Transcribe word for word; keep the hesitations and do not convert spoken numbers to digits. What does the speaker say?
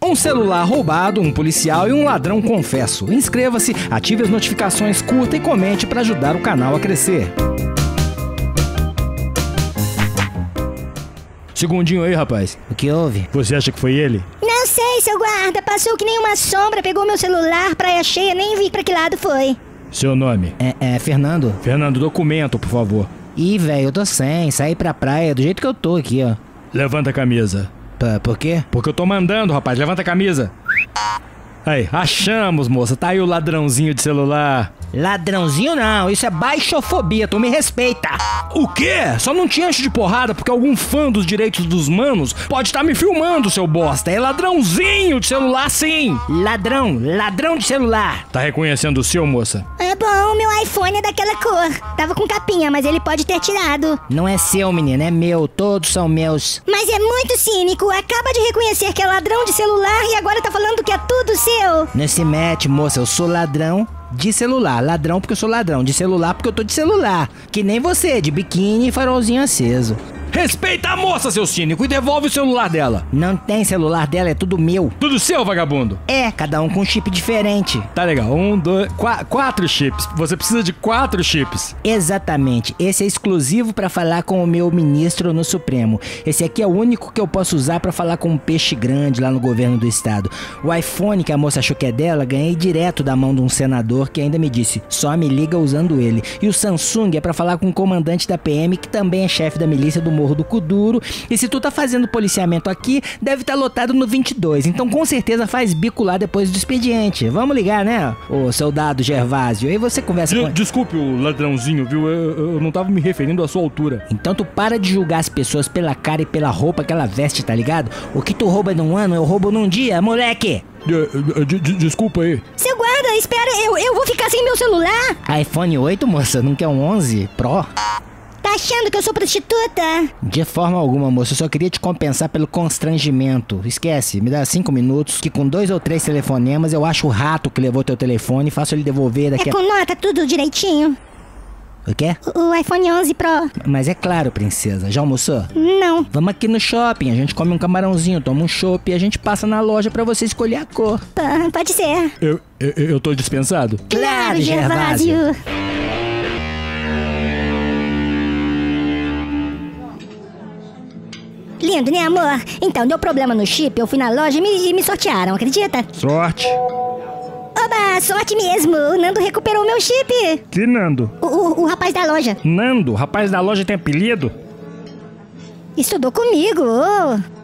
Um celular roubado, um policial e um ladrão confesso. Inscreva-se, ative as notificações, curta e comente para ajudar o canal a crescer. Segundinho aí, rapaz. O que houve? Você acha que foi ele? Não sei, seu guarda. Passou que nem uma sombra, pegou meu celular, praia cheia, nem vi pra que lado foi. Seu nome? É, é Fernando? Fernando, documento, por favor. Ih, velho, eu tô sem. Saí pra praia do jeito que eu tô aqui, ó. Levanta a camisa. P- por quê? Porque eu tô mandando, rapaz. Levanta a camisa. Aí, achamos, moça. Tá aí o ladrãozinho de celular. Ladrãozinho não, isso é baixofobia, tu me respeita. O quê? Só não te enche de porrada porque algum fã dos direitos dos manos pode estar me filmando, seu bosta. É ladrãozinho de celular, sim. Ladrão, ladrão de celular. Tá reconhecendo o seu, moça? É bom, meu iPhone é daquela cor. Tava com capinha, mas ele pode ter tirado. Não é seu, menino, é meu, todos são meus. Mas é muito cínico. Acaba de reconhecer que é ladrão de celular e agora tá falando que é tudo seu. Não se mete, moça, eu sou ladrão de celular. Ladrão porque eu sou ladrão, de celular porque eu tô de celular. Que nem você, de biquíni e farolzinho aceso. Respeita a moça, seu cínico, e devolve o celular dela. Não tem celular dela, é tudo meu. Tudo seu, vagabundo. É, cada um com um chip diferente. Tá legal, um, dois, qu- quatro chips. Você precisa de quatro chips. Exatamente, esse é exclusivo pra falar com o meu ministro no Supremo. Esse aqui é o único que eu posso usar pra falar com um peixe grande lá no governo do estado. O iPhone que a moça achou que é dela, ganhei direto da mão de um senador que ainda me disse, só me liga usando ele. E o Samsung é pra falar com o comandante da P M, que também é chefe da milícia do Morro do Kuduro, e se tu tá fazendo policiamento aqui, deve estar tá lotado no vinte e dois, então com certeza faz bico lá depois do expediente. Vamos ligar, né, ô soldado Gervásio, aí você conversa De- com... Desculpe o ladrãozinho, viu? Eu, eu não tava me referindo à sua altura. Então tu para de julgar as pessoas pela cara e pela roupa que ela veste, tá ligado? O que tu rouba num ano, eu roubo num dia, moleque! De- de- de- desculpa aí. Seu guarda, espera, eu, eu vou ficar sem meu celular? iPhone oito, moça, não quer um onze Pro? Tá achando que eu sou prostituta? De forma alguma, moça, eu só queria te compensar pelo constrangimento. Esquece, me dá cinco minutos, que com dois ou três telefonemas eu acho o rato que levou teu telefone e faço ele devolver daqui É a... com nota, tudo direitinho. O quê? O, o iPhone onze Pro. Mas é claro, princesa, já almoçou? Não. Vamos aqui no shopping, a gente come um camarãozinho, toma um chopp e a gente passa na loja pra você escolher a cor. P- pode ser. Eu, eu, eu tô dispensado? Claro, Gervásio. Lindo, né, amor? Então, deu problema no chip, eu fui na loja e me, e me sortearam, acredita? Sorte. Oba, sorte mesmo. O Nando recuperou meu chip. Que Nando? O, o, o rapaz da loja. Nando? Rapaz da loja tem apelido? Estudou comigo. Oh.